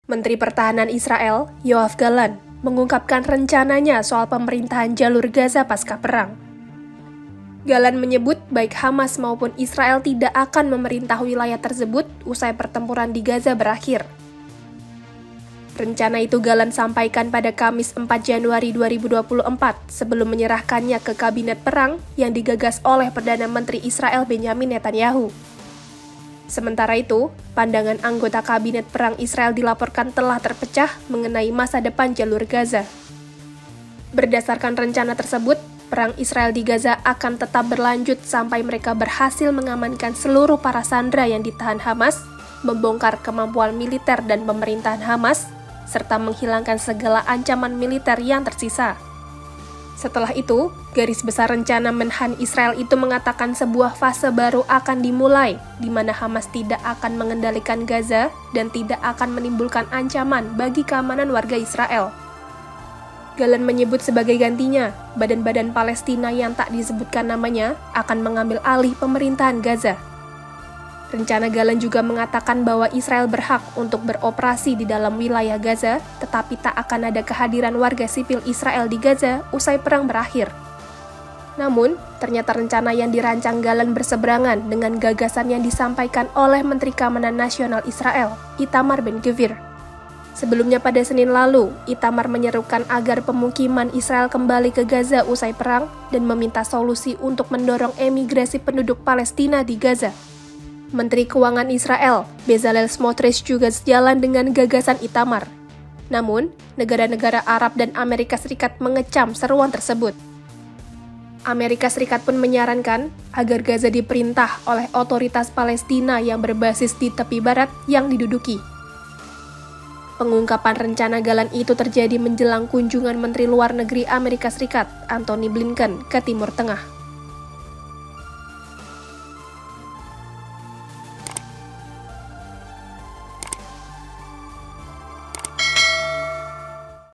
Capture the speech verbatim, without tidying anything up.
Menteri Pertahanan Israel, Yoav Gallant, mengungkapkan rencananya soal pemerintahan jalur Gaza pasca perang. Gallant menyebut baik Hamas maupun Israel tidak akan memerintah wilayah tersebut usai pertempuran di Gaza berakhir. Rencana itu Gallant sampaikan pada Kamis empat Januari dua ribu dua puluh empat sebelum menyerahkannya ke Kabinet Perang yang digagas oleh Perdana Menteri Israel Benjamin Netanyahu. Sementara itu, pandangan anggota Kabinet Perang Israel dilaporkan telah terpecah mengenai masa depan jalur Gaza. Berdasarkan rencana tersebut, perang Israel di Gaza akan tetap berlanjut sampai mereka berhasil mengamankan seluruh para sandera yang ditahan Hamas, membongkar kemampuan militer dan pemerintahan Hamas, serta menghilangkan segala ancaman militer yang tersisa. Setelah itu, garis besar rencana Menhan Israel itu mengatakan sebuah fase baru akan dimulai, di mana Hamas tidak akan mengendalikan Gaza dan tidak akan menimbulkan ancaman bagi keamanan warga Israel. Gallant menyebut sebagai gantinya, badan-badan Palestina yang tak disebutkan namanya akan mengambil alih pemerintahan Gaza. Rencana Gallant juga mengatakan bahwa Israel berhak untuk beroperasi di dalam wilayah Gaza, tetapi tak akan ada kehadiran warga sipil Israel di Gaza usai perang berakhir. Namun, ternyata rencana yang dirancang Gallant berseberangan dengan gagasan yang disampaikan oleh Menteri Keamanan Nasional Israel, Itamar Ben-Gvir. Sebelumnya pada Senin lalu, Itamar menyerukan agar pemukiman Israel kembali ke Gaza usai perang dan meminta solusi untuk mendorong emigrasi penduduk Palestina di Gaza. Menteri Keuangan Israel, Bezalel Smotrich juga sejalan dengan gagasan Itamar. Namun, negara-negara Arab dan Amerika Serikat mengecam seruan tersebut. Amerika Serikat pun menyarankan agar Gaza diperintah oleh otoritas Palestina yang berbasis di tepi barat yang diduduki. Pengungkapan rencana Gallant itu terjadi menjelang kunjungan Menteri Luar Negeri Amerika Serikat, Antony Blinken, ke Timur Tengah.